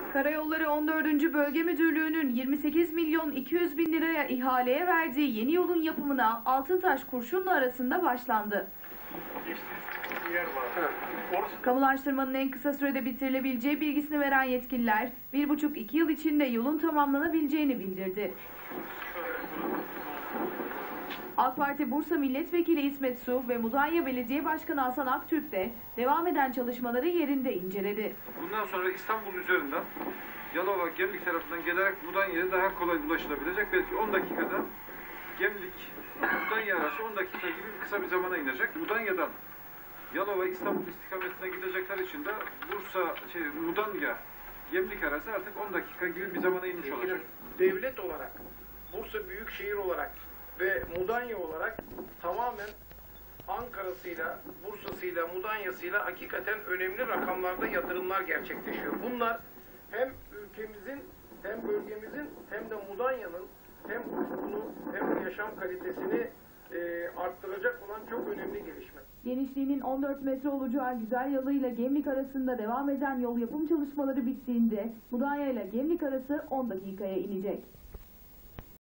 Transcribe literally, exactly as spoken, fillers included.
Karayolları on dördüncü Bölge Müdürlüğü'nün yirmi sekiz milyon iki yüz bin liraya ihaleye verdiği yeni yolun yapımına Altıntaş Kurşunlu arasında başlandı. Kamulaştırmanın en kısa sürede bitirilebileceği bilgisini veren yetkililer bir buçuk iki yıl içinde yolun tamamlanabileceğini bildirdi. AK Parti Bursa Milletvekili İsmet Su ve Mudanya Belediye Başkanı Hasan Aktürk de devam eden çalışmaları yerinde inceledi. Bundan sonra İstanbul üzerinden Yalova, Gemlik tarafından gelerek Mudanya'ya daha kolay ulaşılabilecek. Belki on dakikada Gemlik, Mudanya arası on dakika gibi kısa bir zamana inecek. Mudanya'dan Yalova, İstanbul istikametine gidecekler için de Bursa, şey, Mudanya, Gemlik arası artık on dakika gibi bir zamana inmiş olacak. Devlet olarak, Bursa Büyükşehir olarak ve Mudanya olarak tamamen Ankara'sıyla, Bursa'sıyla, Mudanya'sıyla hakikaten önemli rakamlarda yatırımlar gerçekleşiyor. Bunlar hem ülkemizin, hem bölgemizin, hem de Mudanya'nın hem ufkunu hem de yaşam kalitesini e, arttıracak olan çok önemli gelişme. Genişliğinin on dört metre olacağı güzel yoluyla Gemlik arasında devam eden yol yapım çalışmaları bittiğinde Mudanya ile Gemlik arası on dakikaya inecek.